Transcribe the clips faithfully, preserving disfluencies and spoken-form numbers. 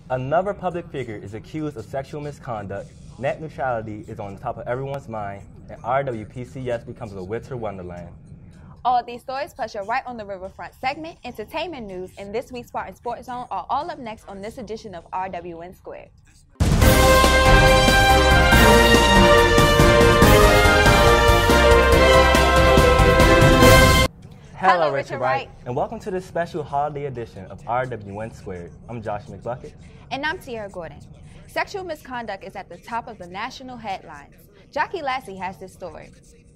Another public figure is accused of sexual misconduct, net neutrality is on top of everyone's mind, and R W P C S becomes a winter wonderland. All of these stories plus your Right on the Riverfront segment, entertainment news, and this week's Spartan Sports Zone are all up next on this edition of R W N Squared. Hello, Hello Richard Wright, and welcome to this special holiday edition of R W N Squared. I'm Josh McBucket. And I'm Tierra Gordon. Sexual misconduct is at the top of the national headlines. Jackie Lassie has this story.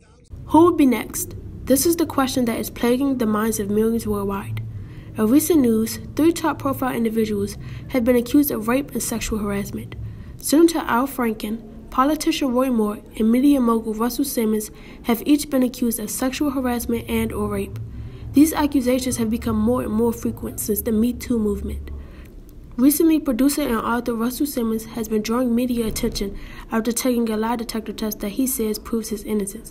Who will be next? This is the question that is plaguing the minds of millions worldwide. In recent news, three top-profile individuals have been accused of rape and sexual harassment. Senator Al Franken, politician Roy Moore, and media mogul Russell Simmons have each been accused of sexual harassment and or rape. These accusations have become more and more frequent since the Me Too movement. Recently, producer and author Russell Simmons has been drawing media attention after taking a lie detector test that he says proves his innocence.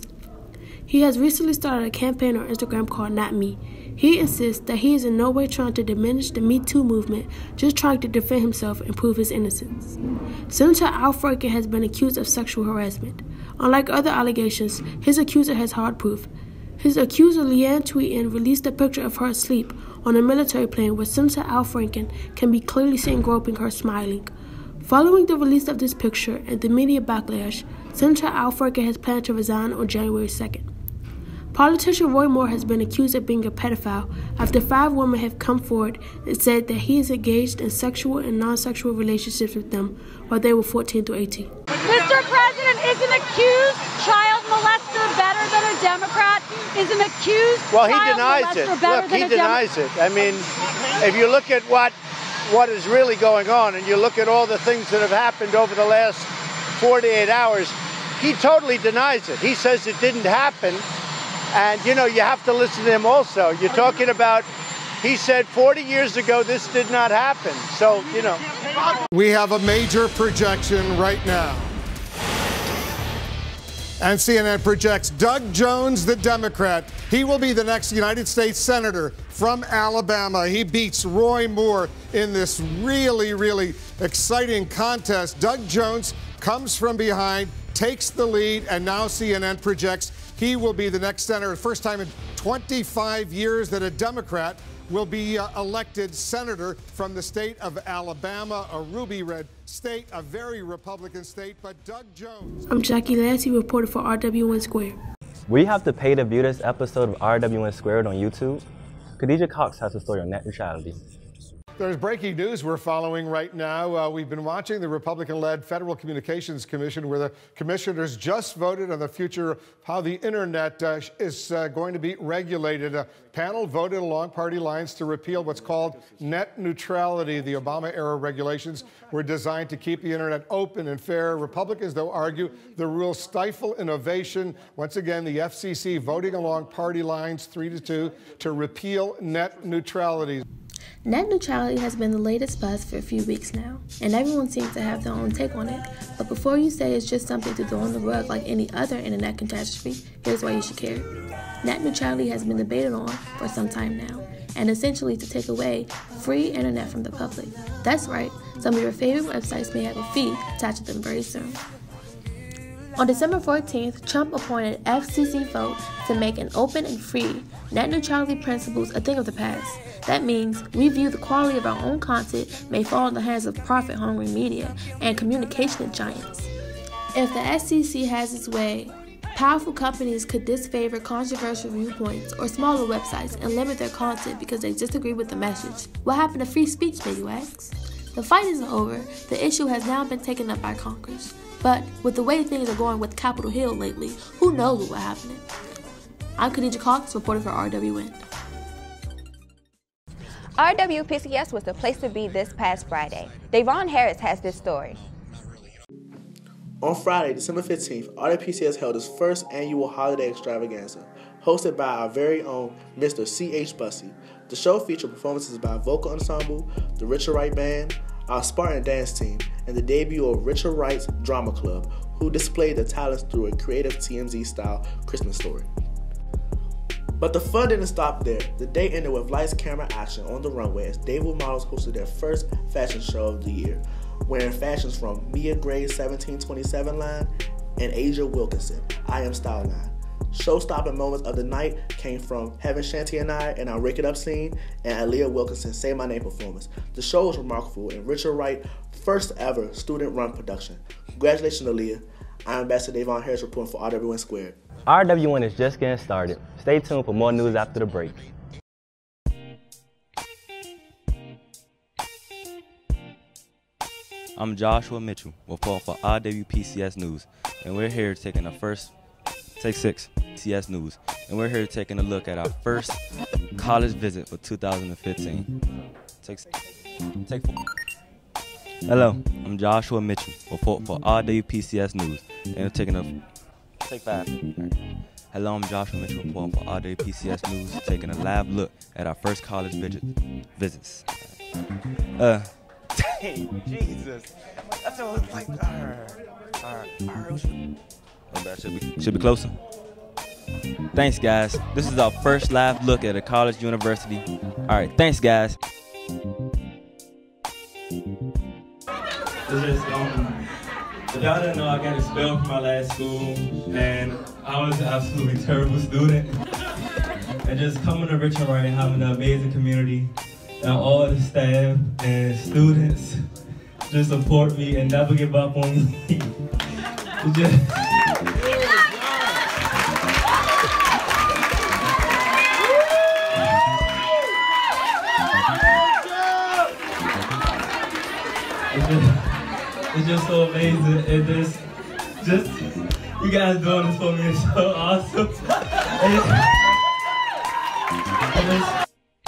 He has recently started a campaign on Instagram called Not Me. He insists that he is in no way trying to diminish the Me Too movement, just trying to defend himself and prove his innocence. Senator Al Franken has been accused of sexual harassment. Unlike other allegations, his accuser has hard proof. His accuser, Leanne Tweeten, released a picture of her asleep on a military plane where Senator Al Franken can be clearly seen groping her, smiling. Following the release of this picture and the media backlash, Senator Al Franken has planned to resign on January second. Politician Roy Moore has been accused of being a pedophile after five women have come forward and said that he is engaged in sexual and non-sexual relationships with them while they were fourteen to eighteen. Mister President, is an accused child molester better than a Democrat? Is an accused well, he child denies molester it. better Look, than he a denies Democrat? it. I mean, if you look at what what is really going on and you look at all the things that have happened over the last forty-eight hours, he totally denies it. He says it didn't happen. And, you know, you have to listen to him also. You're talking about, he said forty years ago this did not happen. So, you know. We have a major projection right now. And C N N projects Doug Jones, the Democrat. He will be the next United States Senator from Alabama. He beats Roy Moore in this really, really exciting contest. Doug Jones comes from behind, takes the lead, and now C N N projects he will be the next senator. First time in twenty-five years that a Democrat will be uh, elected senator from the state of Alabama, a ruby red state, a very Republican state, but Doug Jones. I'm Jackie Lassie, reporter for R W N Squared. We have to pay to view this episode of R W N Squared on YouTube. Khadijah Cox has a story on net neutrality. There's breaking news we're following right now. Uh, we've been watching the Republican-led Federal Communications Commission, where the commissioners just voted on the future of how the internet uh, is uh, going to be regulated. A panel voted along party lines to repeal what's called net neutrality. The Obama-era regulations were designed to keep the internet open and fair. Republicans, though, argue the rules stifle innovation. Once again, the F C C voting along party lines, three to two, to repeal net neutrality. Net neutrality has been the latest buzz for a few weeks now, and everyone seems to have their own take on it. But before you say it's just something to throw on the rug like any other internet catastrophe, here's why you should care. Net neutrality has been debated on for some time now, and essentially to take away free internet from the public. That's right, some of your favorite websites may have a fee attached to them very soon. On December fourteenth, Trump appointed F C C vote to make an open and free net neutrality principles a thing of the past. That means we view the quality of our own content may fall in the hands of profit-hungry media and communication giants. If the F C C has its way, powerful companies could disfavor controversial viewpoints or smaller websites and limit their content because they disagree with the message. What happened to free speech, may you ask? The fight isn't over. The issue has now been taken up by Congress. But with the way things are going with Capitol Hill lately, who knows what will happen? I'm Khadijah Cox, reporter for R W N. R W P C S was the place to be this past Friday. Davon Harris has this story. On Friday, December fifteenth, R W P C S held its first annual holiday extravaganza, hosted by our very own Mister C H Bussey. The show featured performances by Vocal Ensemble, the Richard Wright Band, our Spartan dance team, and the debut of Richard Wright's Drama Club, who displayed their talents through a creative T M Z-style Christmas story. But the fun didn't stop there. The day ended with lights, camera, action on the runway as Daewoo models hosted their first fashion show of the year, wearing fashions from Mia Gray's seventeen twenty-seven line and Asia Wilkinson, I Am Style line. Show-stopping moments of the night came from Heaven Shanty and I and our Rick It Up scene and Aaliyah Wilkinson's Say My Name performance. The show was remarkable and Richard Wright first ever student-run production. Congratulations, Aaliyah. I'm Ambassador Davon Harris reporting for R W N squared. R W N is just getting started. Stay tuned for more news after the break. I'm Joshua Mitchell, reporting for R W P C S News, and we're here taking the first, take six, C S News, and we're here taking a look at our first college visit for two thousand fifteen. Take, take four. Hello, I'm Joshua Mitchell, reporting for R W P C S News, and we're taking a, take five. Hello, I'm Joshua Mitchell, reporting for R W P C S News, taking a live look at our first college visit, visits. Uh. Dang, Jesus. That's what I was like. Alright, alright, alright. Oh, that should be, should be closer. Thanks, guys. This is our first live look at a college university. Alright, thanks, guys. It's just, um, if y'all didn't know, I got expelled from my last school, and I was an absolutely terrible student. And just coming to Richard Wright, having an amazing community, and all the staff and students just support me and never give up on me. It just, it's just, it's just so amazing. It just, just, you guys doing this for me is so awesome. And, and it's,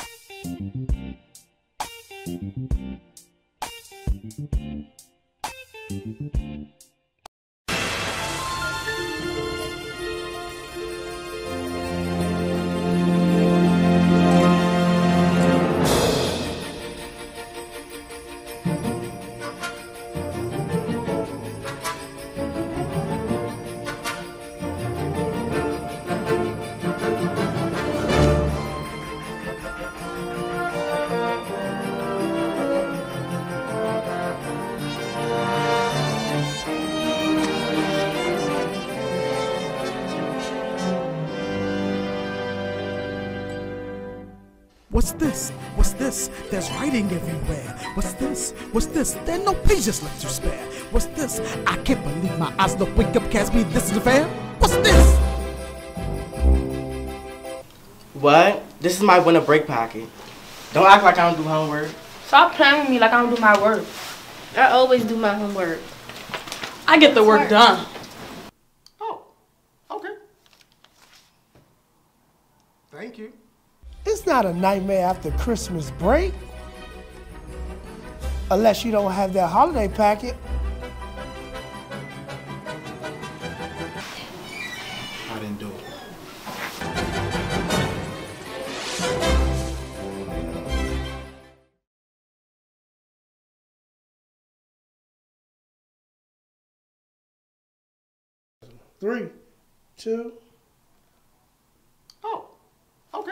What's this? What's this? There's writing everywhere. What's this? What's this? There are no pages left to spare. What's this? I can't believe my eyes. Look, wake up, Casby. This is fair. What's this? What? This is my winter break packet. Don't act like I don't do homework. Stop playing with me like I don't do my work. I always do my homework. I get the work done. Oh, okay. Thank you. It's not a nightmare after Christmas break. Unless you don't have that holiday packet. I didn't do it. Three, two. Oh, okay.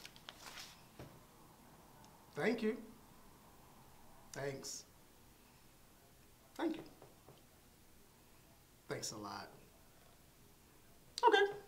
Thank you. Thanks. Thank you. Thanks a lot. Okay.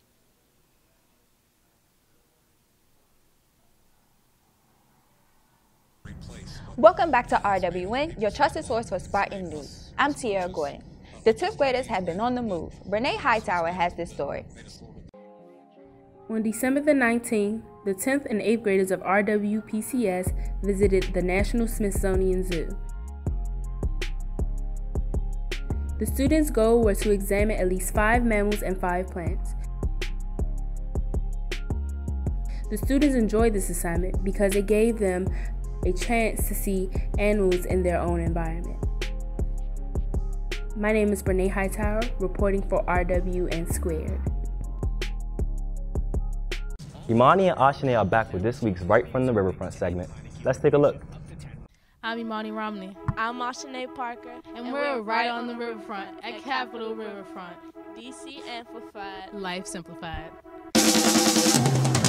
Welcome back to R W N, your trusted source for Spartan News. I'm Tierra Gordon. The tenth graders have been on the move. Renee Hightower has this story. On December the nineteenth, the tenth and eighth graders of R W P C S visited the National Smithsonian Zoo. The students' goal was to examine at least five mammals and five plants. The students enjoyed this assignment because it gave them a chance to see animals in their own environment. My name is Renee Hightower, reporting for R W N squared. Imani and Ashane are back with this week's Right from the Riverfront segment. Let's take a look. I'm Imani Romney. I'm Ashane Parker. And, and we're, we're right on the riverfront at Capitol Riverfront. D C Amplified. Life Simplified.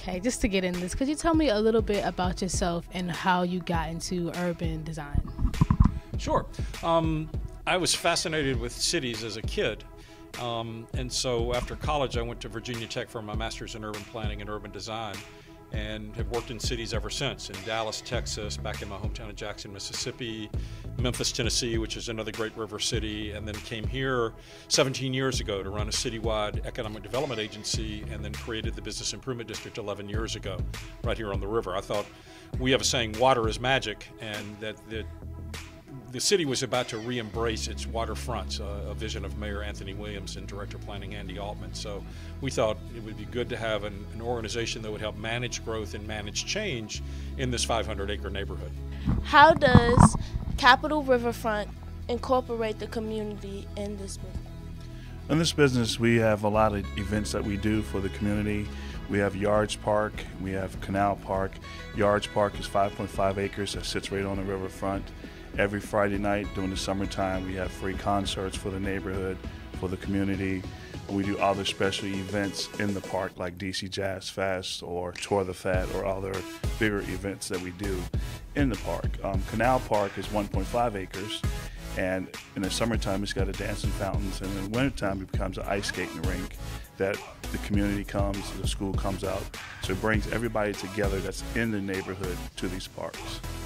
Okay, just to get in this, could you tell me a little bit about yourself and how you got into urban design? Sure. Um, I was fascinated with cities as a kid. Um, and so after college, I went to Virginia Tech for my master's in urban planning and urban design, and have worked in cities ever since, in Dallas, Texas, back in my hometown of Jackson, Mississippi, Memphis, Tennessee, which is another great river city, and then came here seventeen years ago to run a citywide economic development agency, and then created the Business Improvement District eleven years ago, right here on the river. I thought, we have a saying, water is magic, and that the, the city was about to re-embrace its waterfronts, uh, a vision of Mayor Anthony Williams and Director of Planning Andy Altman. So we thought it would be good to have an, an organization that would help manage growth and manage change in this five hundred acre neighborhood. How does Capital Riverfront incorporate the community in this business? In this business, we have a lot of events that we do for the community. We have Yards Park, we have Canal Park. Yards Park is five point five acres that sits right on the riverfront. Every Friday night during the summertime, we have free concerts for the neighborhood, for the community. We do other special events in the park like D C Jazz Fest or Tour the Fat or other bigger events that we do in the park. Um, Canal Park is one point five acres, and in the summertime it's got a dancing fountains, and in the wintertime it becomes an ice skating rink that the community comes, the school comes out. So it brings everybody together that's in the neighborhood to these parks.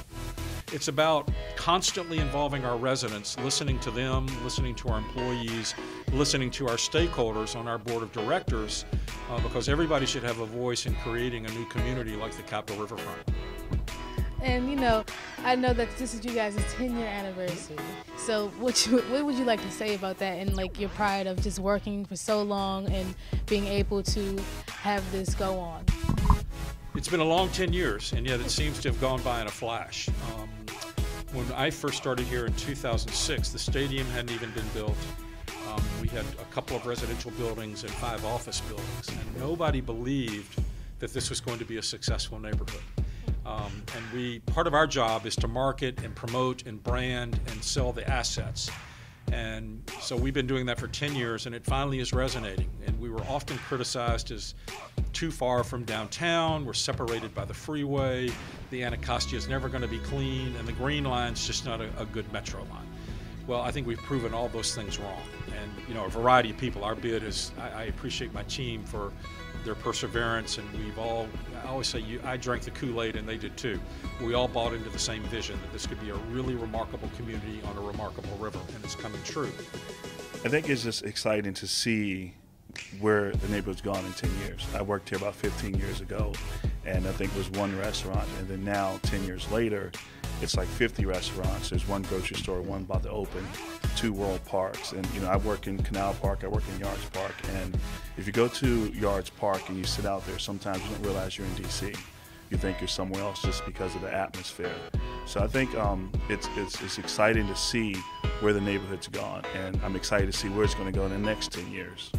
It's about constantly involving our residents, listening to them, listening to our employees, listening to our stakeholders on our board of directors, uh, because everybody should have a voice in creating a new community like the Capital Riverfront. And you know, I know that this is you guys' ten year anniversary. So what, you, what would you like to say about that, and like your pride of just working for so long and being able to have this go on? It's been a long ten years, and yet it seems to have gone by in a flash. Um, when I first started here in two thousand six, the stadium hadn't even been built. Um, we had a couple of residential buildings and five office buildings, and nobody believed that this was going to be a successful neighborhood. Um, and we, part of our job is to market and promote and brand and sell the assets. And so we've been doing that for ten years, and it finally is resonating. And we were often criticized as too far from downtown, we're separated by the freeway, the Anacostia is never going to be clean, and the Green Line's just not a, a good metro line. Well, I think we've proven all those things wrong. And, you know, a variety of people, our bid is, I, I appreciate my team for their perseverance, and we've all, I always say, you, I drank the Kool-Aid and they did too. We all bought into the same vision that this could be a really remarkable community on a remarkable river, and it's coming true. I think it's just exciting to see where the neighborhood's gone in ten years. I worked here about fifteen years ago, and I think it was one restaurant, and then now ten years later, it's like fifty restaurants. There's one grocery store, one about to open, two world parks. And you know, I work in Canal Park, I work in Yards Park, and if you go to Yards Park and you sit out there, sometimes you don't realize you're in D C. You think you're somewhere else just because of the atmosphere. So I think um, it's, it's, it's exciting to see where the neighborhood's gone, and I'm excited to see where it's going to go in the next ten years.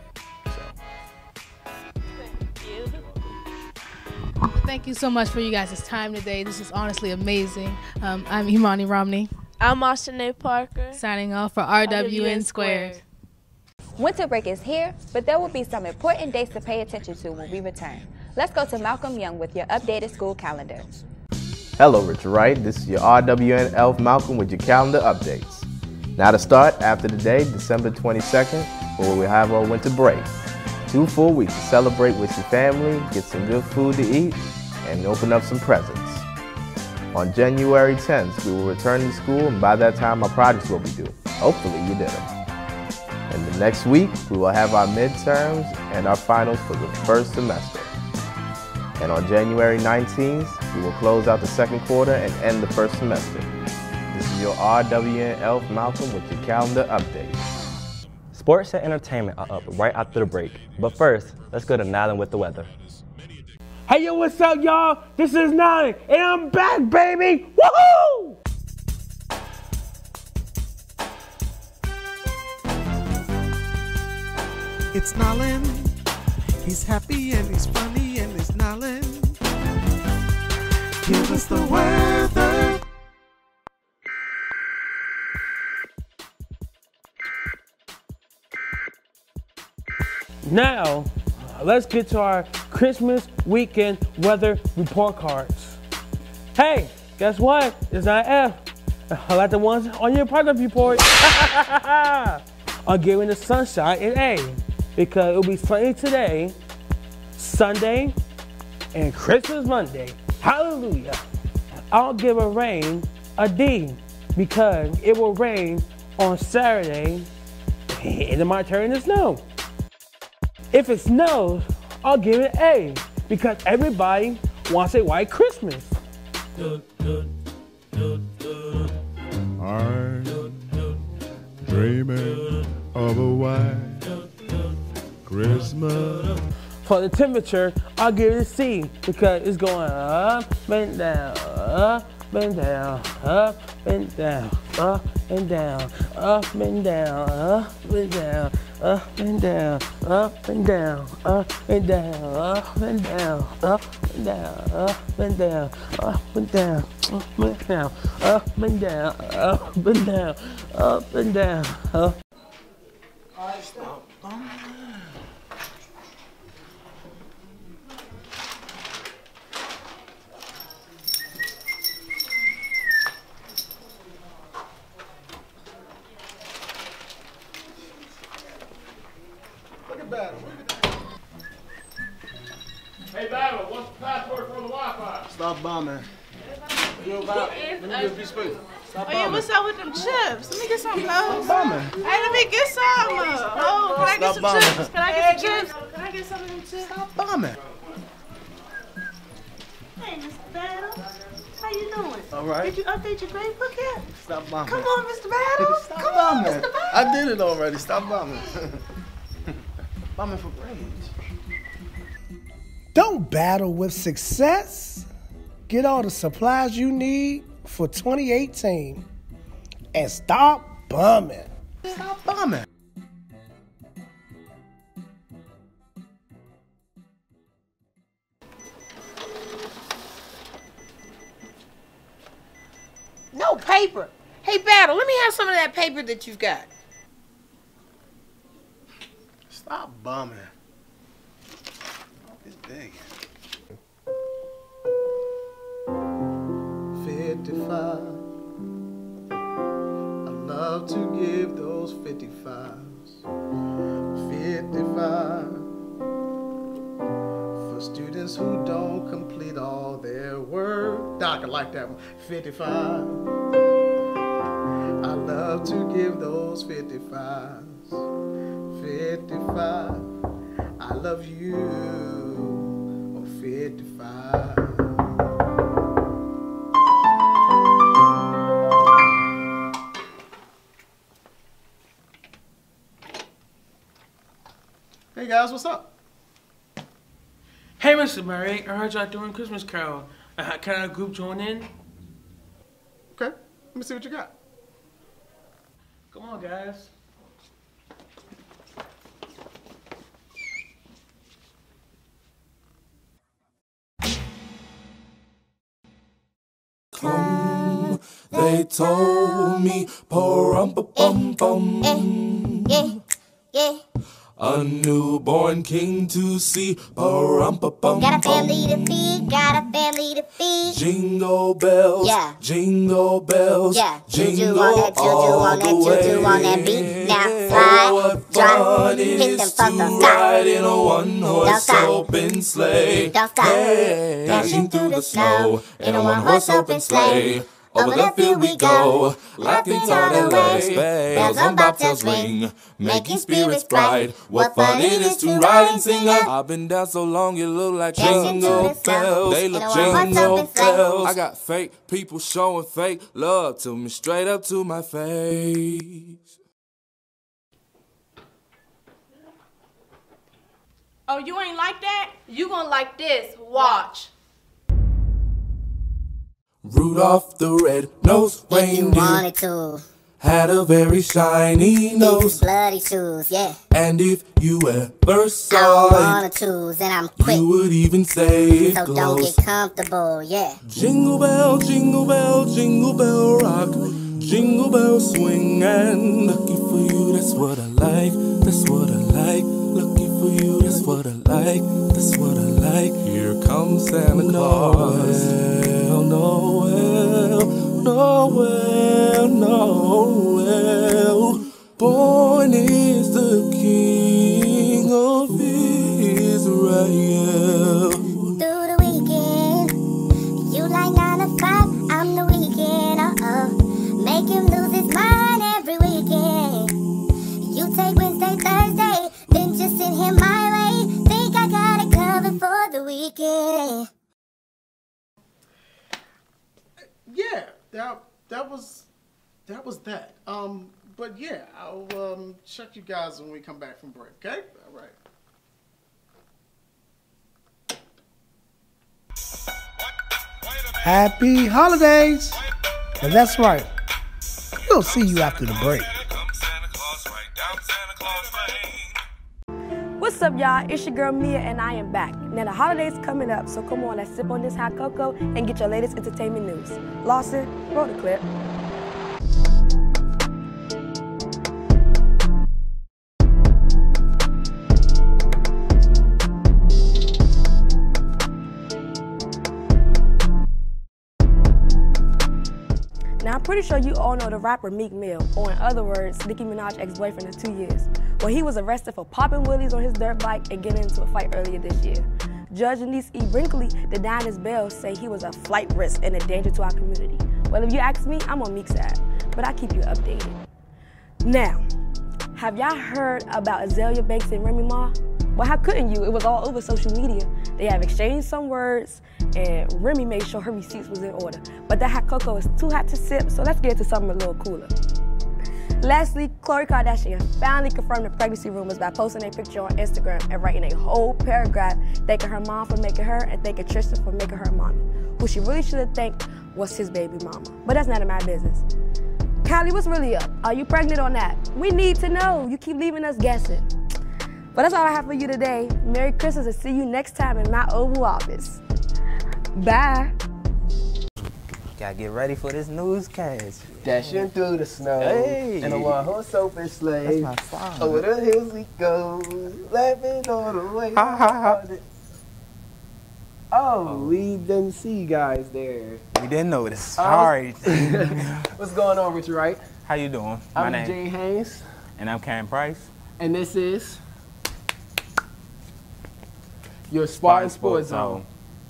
So. Thank you so much for you guys' time today. This is honestly amazing. Um, I'm Imani Romney. I'm Ashanae Parker. Signing off for R W N squared. Winter break is here, but there will be some important dates to pay attention to when we return. Let's go to Malcolm Young with your updated school calendar. Hello, Richard Wright. This is your R W N Elf Malcolm with your calendar updates. Now to start, after the day, December twenty-second, where we have our winter break. Two full weeks to celebrate with your family, get some good food to eat, and open up some presents. On January tenth, we will return to school, and by that time, our projects will be due. Hopefully you did them. And the next week, we will have our midterms and our finals for the first semester. And on January nineteenth, we will close out the second quarter and end the first semester. This is your R W N Elf Malcolm with your calendar update. Sports and entertainment are up right after the break. But first, let's go to Nyland with the weather. Hey, yo, what's up, y'all? This is Nyland, and I'm back, baby! Woohoo! It's Nyland. He's happy and he's funny and he's Nyland. Give us the weather. Now, let's get to our Christmas weekend weather report cards. Hey, guess what? It's not F. I like the ones on your progress report. I'm giving the sunshine an A because it'll be sunny today, Sunday, and Christmas Monday. Hallelujah. I'll give a rain a D because it will rain on Saturday and it might turn to snow. If it snows, I'll give it an A because everybody wants a white Christmas. I'm dreaming of a white Christmas. For the temperature, I'll give it a C because it's going up and down, up and down, up and down, up and down, up and down, up and down, up and down, up and down, up and down, up and down, up and down, up and down, up and down, up and down, up and down, up and down, up and down, up. All right, stop. Hey, Battle, what's the password for the Wi-Fi? Stop bombing. Yo, Bob, let me get a piece of paper. Stop Oh, yeah, bombing. what's up with them chips? Let me get some, Stop cuz. bombing. Hey, let me get some. Oh, can I get Stop some bombing. chips? Can I get some chips? Can I get some of them chips? Stop bombing. Hey, Mister Battle. How you doing? All right. Did you update your grade book yet? Stop bombing. Come on, Mister Battle. Stop Come bombing. on, Mister Battle. I did it already. Stop bombing. Bombing for grades. Don't battle with success. Get all the supplies you need for twenty eighteen. And stop bumming. Stop bumming. No paper. Hey, Battle, let me have some of that paper that you've got. Stop bumming. It's big. fifty-five. I love to give those fifty-fives. fifty-five. For students who don't complete all their work. Doc, I like that one. fifty-five. I love to give those fifty-fives. fifty-five. I love you. Oh, fifty-five. Hey guys, what's up? Hey, Mister Murray, I heard y'all doing Christmas Carol. Uh, can our group join in? Okay, let me see what you got. Come on, guys. Come, they told me, pa-rum-pa-bum-bum. Yeah, yeah. A newborn king to see, pa-rum-pa-bum-bum. Got a family to feed, got a family to feed. Jingle bells, Yeah. jingle bells, Yeah, juju jingle on that, juju all on that, the way. juju on that beat. Now Oh, slide, what drop, fun it hit them is to fuckers, ride stop. in a Don't one-horse stop. open sleigh. Don't stop. Hey, dashing through the snow in a one-horse open sleigh. Over the field we go, laughing all the way. Bells on bobtails ring, making spirits bright. What fun it is to ride and sing. I've been down so long, you look like jingle bells. They look jingle bells. I got fake people showing fake love to me, straight up to my face. Oh, you ain't like that? You gonna like this. Watch. Rudolph the red-nosed If you reindeer wanted to. had a very shiny nose. Bloody shoes, yeah. And if you ever I saw wanna it, choose and I'm quick. you would even say So it don't glows. get comfortable, yeah. Jingle bell, jingle bell, jingle bell rock. Jingle bell swing and lucky for you, that's what I like, that's what I like. Lucky for for you, that's what I like, that's what I like. Here comes Santa Claus. Noel, Noel, Noel. Born is the King of Israel. Through the weekend, you like nine to five, I'm the weekend, uh-oh. Make him lose his mind every weekend. You take Wednesday, Thursday, then just send him my way. Think I got it covered for the weekend. Yeah, that that was that was that. Um, but yeah, I'll um check you guys when we come back from break. Okay, all right. Happy holidays! And that's right. We'll see you after the break. What's up, y'all? It's your girl Mia, and I am back. Now the holidays coming up, so come on, let's sip on this hot cocoa and get your latest entertainment news. Lawson, roll the clip. Now, I'm pretty sure you all know the rapper Meek Mill, or in other words, Nicki Minaj's ex-boyfriend of two years. Well, he was arrested for popping wheelies on his dirt bike and getting into a fight earlier this year. Judge Denise E. Brinkley denied his bail, saying he was a flight risk and a danger to our community. Well, if you ask me, I'm on Meek's side, but I'll keep you updated. Now, have y'all heard about Azalea Banks and Remy Ma? Well, how couldn't you? It was all over social media. They have exchanged some words, and Remy made sure her receipts was in order. But that hot cocoa is too hot to sip, so let's get to something a little cooler. Lastly, Khloe Kardashian finally confirmed the pregnancy rumors by posting a picture on Instagram and writing a whole paragraph thanking her mom for making her and thanking Tristan for making her mommy. Who she really should have thanked was his baby mama. But that's none of my business. Kylie, what's really up? Are you pregnant or not? We need to know. You keep leaving us guessing. But that's all I have for you today. Merry Christmas and see you next time in my Oval Office. Bye. Gotta get ready for this newscast. Dashing through the snow Hey. in a one-horse open sleigh. That's my song. Over the hills we go, laughing all the way. Ha, ha, ha. Oh, we didn't see you guys there. We didn't notice. Oh. Sorry. What's going on, Richard Wright? How you doing? I'm My name. Jane Haynes. And I'm Karen Price. And this is your Spartan Sports Zone.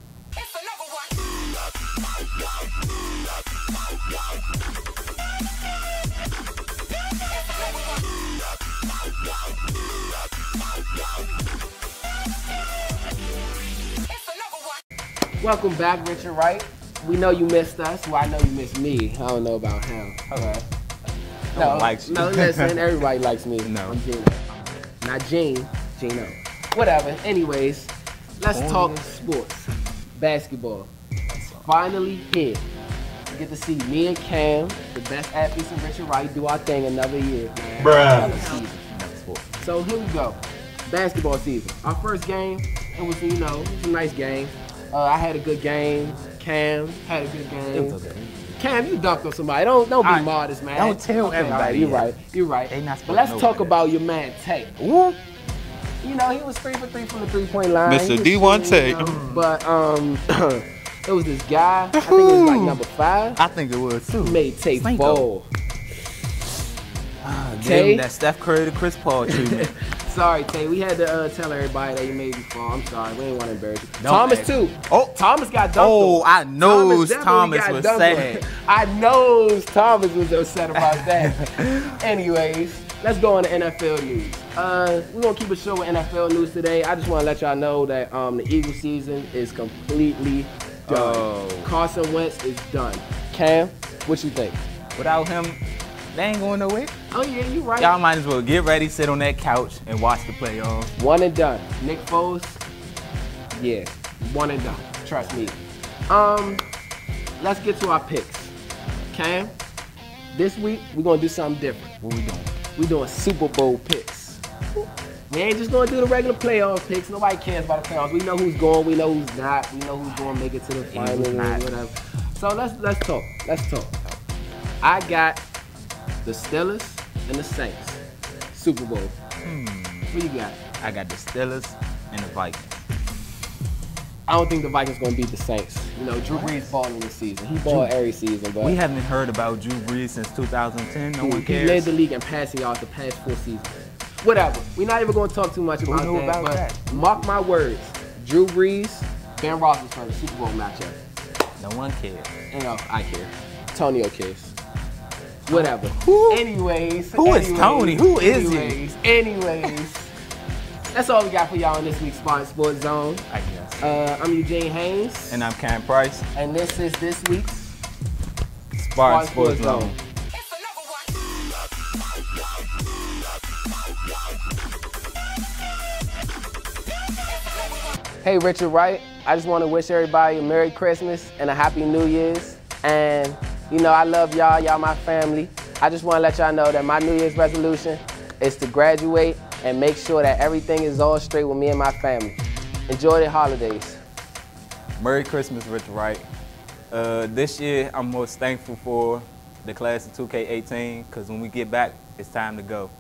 Welcome back, Richard Wright. We know you missed us. Well, I know you missed me. I don't know about him. Okay. No one likes you. No, listen, everybody likes me. No. I'm Gino. Not Gene, Gino. Whatever. Anyways, let's Oh, talk yeah. sports. Basketball. It's finally here. You get to see me and Cam, the best athletes in Richard Wright, do our thing another year, man. Bruh. Another season. So here we go. Basketball season. Our first game, it was, you know, it was a nice game. Uh, I had a good game. Cam had a good game. It was okay. Cam, you dunked on somebody. Don't don't be I- modest, man. don't tell Okay, everybody all right, you're that. right. You're right. They not But supposed let's to know talk about about your man Tate. You know, he was three for three from the three-point line. Mister He was D one shooting, Tate. you know, But um, it was this guy. I think it was like number five. I think it was too. He made Tate Cinco. fall. Give Tay? him that Steph Curry to Chris Paul treatment. Sorry, Tay. We had to uh, tell everybody that you made me fall. I'm sorry. We didn't want to embarrass you. Don't Thomas ask. too. Oh, Thomas got dunked Oh, on. I knows definitely Thomas got was dunked on. sad. I knows Thomas was upset about that. Anyways, let's go on to N F L news. Uh, we're gonna keep it short with N F L news today. I just want to let y'all know that um, the Eagles season is completely done. Oh. Carson Wentz is done. Cam, what you think? Without him, they ain't going nowhere. Oh yeah, you right. Y'all might as well get ready, sit on that couch, and watch the playoffs. One and done. Nick Foles, yeah, one and done. Trust me. Um, let's get to our picks. Cam, this week we're gonna do something different. What we doing? We doing Super Bowl picks. We ain't just gonna do the regular playoff picks. Nobody cares about the playoffs. We know who's going. We know who's not. We know who's gonna make it to the final or not. whatever. So let's let's talk. Let's talk. I got the Steelers and the Saints. Super Bowl. Hmm. What you got? I got the Steelers and the Vikings. I don't think the Vikings gonna beat the Saints. You know, Drew Brees balling this season. He balled every season, but we haven't heard about Drew Brees since two thousand ten. No he, one cares. He led the league in passing yards the past four seasons. Whatever. We're not even gonna talk too much about, Who knew that, about but that? Mark my words. Drew Brees, Ben Roethlisberger, Super Bowl matchup. No one cares. You know, I care. Tonio cares. Whatever. Who? Anyways. Who is anyways, Tony? Who is anyways, he? Anyways. That's all we got for y'all in this week's Spartan Sports Zone. I guess. Uh, I'm Eugene Haynes. And I'm Karen Price. And this is this week's Spartan, Spartan Sports, Sports Zone. Zone. Hey, Richard Wright. I just want to wish everybody a Merry Christmas and a Happy New Year's. And, you know, I love y'all. Y'all my family. I just want to let y'all know that my New Year's resolution is to graduate and make sure that everything is all straight with me and my family. Enjoy the holidays. Merry Christmas, Richard Wright. Uh, this year, I'm most thankful for the class of two K eighteen, because when we get back, it's time to go.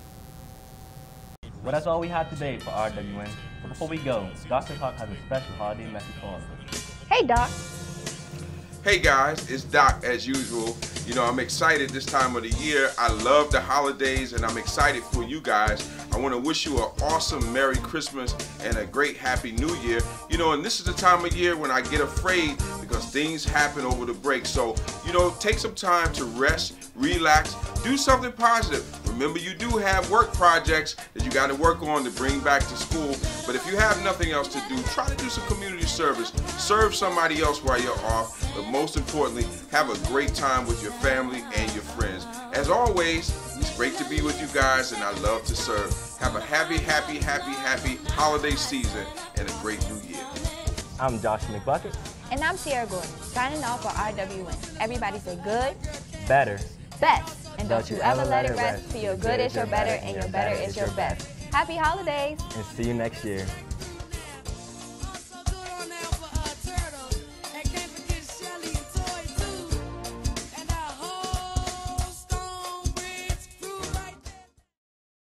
Well, that's all we have today for R W N. But before we go, Doctor Hawk has a special holiday message for us. Hey, Doc. Hey guys, it's Doc as usual. You know, I'm excited this time of the year. I love the holidays and I'm excited for you guys. I want to wish you an awesome Merry Christmas and a great Happy New Year. You know, and this is the time of year when I get afraid because things happen over the break. So, you know, take some time to rest, relax, do something positive. Remember, you do have work projects that you got to work on to bring back to school. But if you have nothing else to do, try to do some community service. Serve somebody else while you're off. But most importantly, have a great time with your family and your friends. As always, it's great to be with you guys and I love to serve. Have a happy, happy, happy, happy holiday season and a great new year. I'm Josh McBucket. And I'm Sierra Gordon, signing off for R W N. Everybody say good, Better. best, and don't you ever let it rest, for your good is your better and your better is your best. Happy holidays. And see you next year.